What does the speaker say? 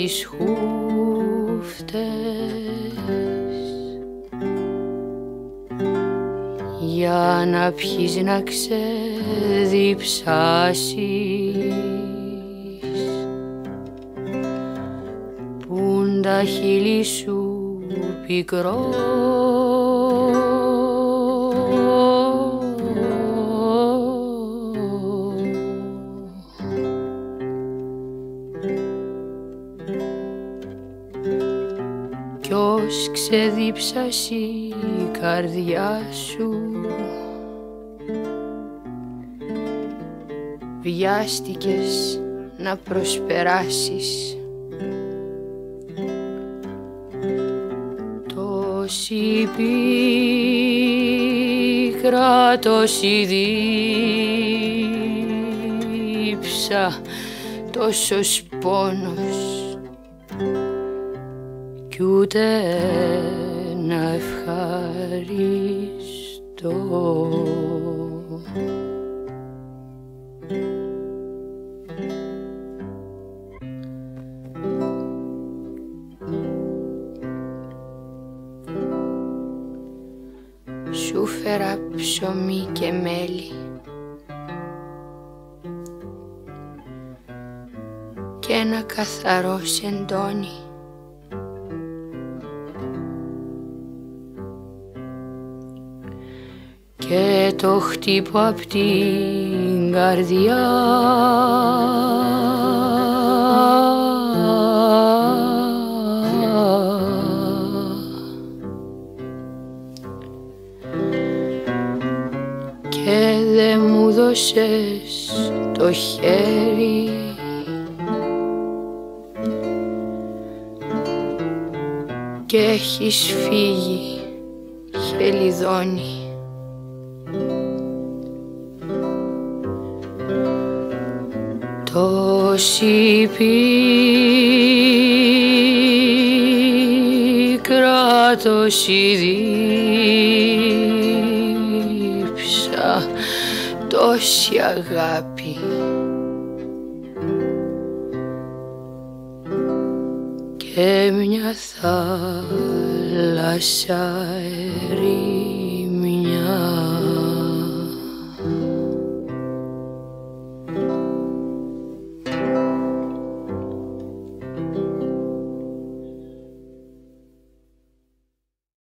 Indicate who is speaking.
Speaker 1: τις χούφτες για να πιείς να ξεδιψάσεις πουν τα χείλη σου πικρό κι ως ξεδίψασε η καρδιά σου βιάστηκες να προσπεράσεις τόση πίκρα, τόση δίψα, τόσος πόνος κι ούτε να ευχαριστώ. Σου φέρα ψωμί και μέλι και ένα καθαρό σεντόνι και το χτύπω απ' την καρδιά και δε μου δώσες το χέρι και έχεις φύγει χελιδόνι. Τόση πίκρα, τόση δίψα, τόση αγάπη και μια θάλασσα αερή.